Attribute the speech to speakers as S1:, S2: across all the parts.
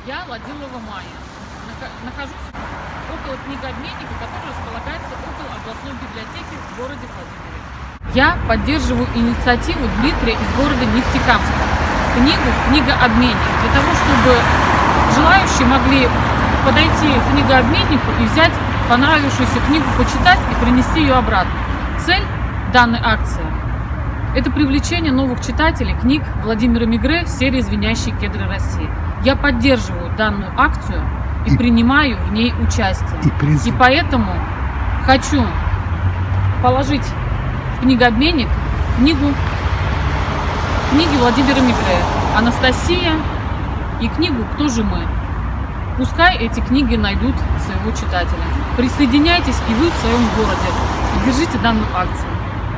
S1: Я Ладилова Майя. Нахожусь около книгообменника, который располагается около областной библиотеки в городе Владимире. Я поддерживаю инициативу Дмитрия из города Нефтекамска. Книгу в книгообменник. Для того, чтобы желающие могли подойти к книгообменнику и взять понравившуюся книгу, почитать и принести ее обратно. Цель данной акции – это привлечение новых читателей книг Владимира Мегре в серии «Звенящие кедры России». Я поддерживаю данную акцию и принимаю в ней участие. И поэтому хочу положить в книгообменник книги Владимира Мегре «Анастасия» и книгу «Кто же мы?». Пускай эти книги найдут своего читателя. Присоединяйтесь и вы в своем городе. И держите данную акцию.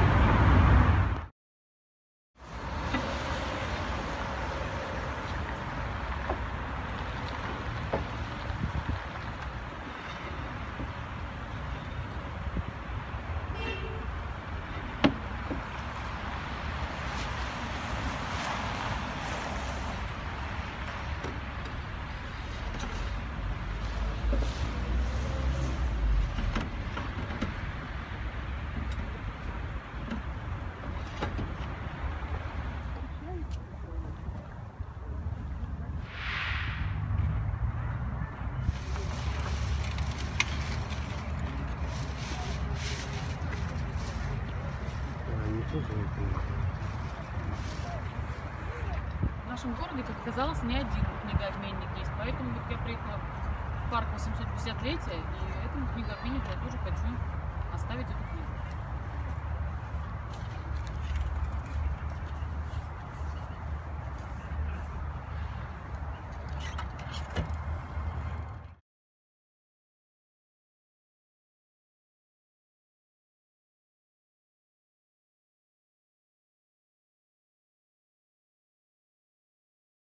S1: В нашем городе, как оказалось, не один книгообменник есть, поэтому вот я приехала в парк 850-летия, и этому книгообменнику я тоже хочу оставить эту книгу.